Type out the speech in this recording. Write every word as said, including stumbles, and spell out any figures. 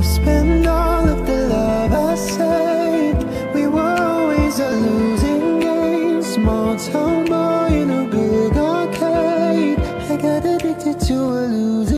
I've spent all of the love I saved. We were always a losing game. Small town boy in a big arcade. I got addicted to a loser.